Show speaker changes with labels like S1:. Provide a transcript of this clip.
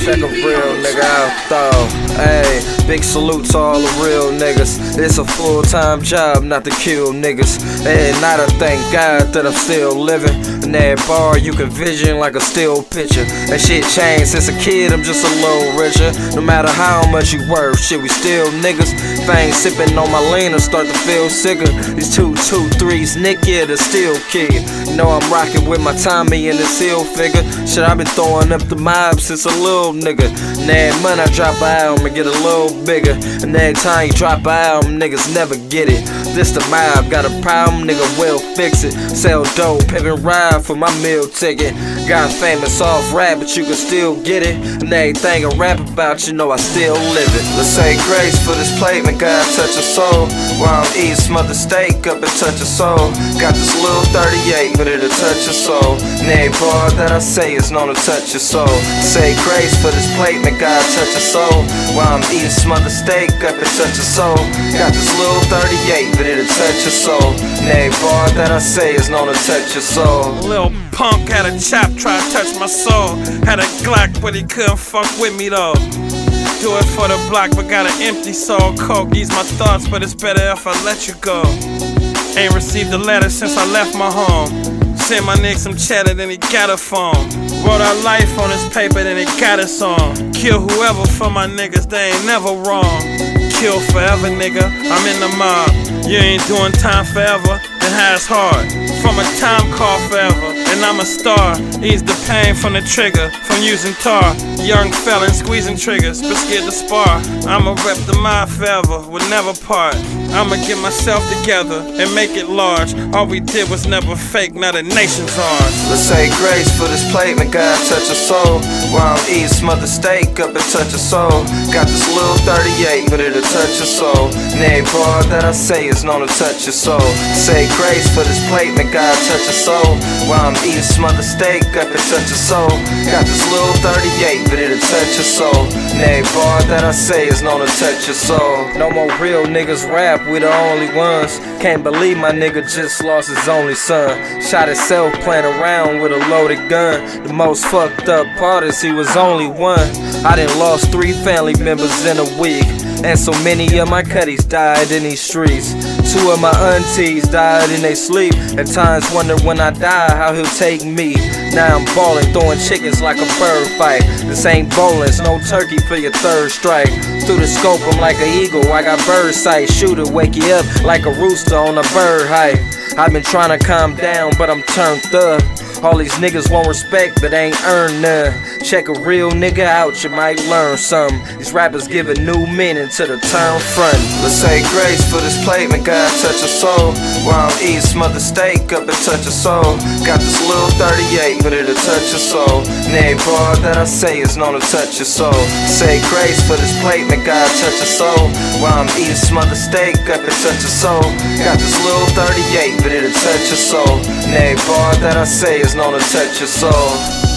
S1: Check a real nigga out though. Hey, big salute to all the real niggas. It's a full-time job not to kill niggas. And not to thank God that I'm still living. In that bar you can vision like a still picture. That shit changed since a kid, I'm just a little richer. No matter how much you worth, shit we still niggas. If I ain't sipping on my lean, I start to feel sicker. These 223s, Nick, yeah, the still kid. You know I'm rocking with my Tommy and the seal figure. Shit, I been throwing up the mob since a little nigga. And every month I drop an album and get a little bigger. And every time you drop an album, niggas never get it. This the mob, got a problem, nigga, well fix it. Sell dope, pimp and ride for my meal ticket. Got famous off rap, but you can still get it. And everything I rap about, you know I still live it. Let's say grace for this plate, man, God touch a soul. While I'm eating smothered steak up and touch a soul. Got this little 38, but it'll touch your soul. And every bar that I say is known to touch your soul. Say grace for this plate, man, God touch a soul. While I'm eating smothered steak up and touch a soul. Got this little 38, but it'll touch your soul. And every bar that I say is known to touch your soul.
S2: A little punk had a chop, try to touch my soul. Had a Glock, but he couldn't fuck with me though. Do it for the block, but got an empty soul. Coke ease my thoughts, but it's better if I let you go. Ain't received a letter since I left my home. Sent my nigga some cheddar, then he got a phone. Wrote our life on his paper, then he got us on. Kill whoever for my niggas, they ain't never wrong. Kill forever, nigga, I'm in the mob. You ain't doing time forever, then how it's hard. From a time call forever, and I'm a star. Ease the pain from the trigger, from using tar. Young felon squeezing triggers, but scared to spar. I'ma rep the mob forever, we'll never part. I'ma get myself together and make it large. All we did was never fake, now the nation's ours.
S1: Let's say grace for this plate, man, God touch a soul. While I'm eating smothered steak up and touch a soul. Got this little 38, but it'll touch your soul. And every bar that I say is known to touch your soul. Say grace for this plate, man, God touch a soul. While I'm eating smothered steak up and touch a soul. Got this little 38, but it'll touch your soul. And every bar that I say is known to touch your soul. No more real niggas rap, we the only ones. Can't believe my nigga just lost his only son. Shot himself playing around with a loaded gun. The most fucked up part is he was only one. I done lost 3 family members in a week. And so many of my cutties died in these streets. 2 of my aunties died in their sleep. At times wonder when I die how he'll take me. Now I'm ballin', throwing chickens like a bird fight. This ain't bowling, it's no turkey for your third strike. Through the scope I'm like an eagle, I got bird sight. Shooter wake you up like a rooster on a bird height. I've been trying to calm down, but I'm turned up. All these niggas want respect, but ain't earned none. Check a real nigga out, you might learn something. These rappers giving new meaning to the term front. Let's say grace for this plate, man, God touch a soul. While I'm eating smothered steak up and touch a soul. Got this little 38, but it'll touch your soul. And every bar that I say is known to touch your soul. Say grace for this plate, man, God touch a soul. While I'm eating smothered steak up and touch a soul. Got this little 38, but it'll touch your soul. And every bar that I say is known to touch your soul.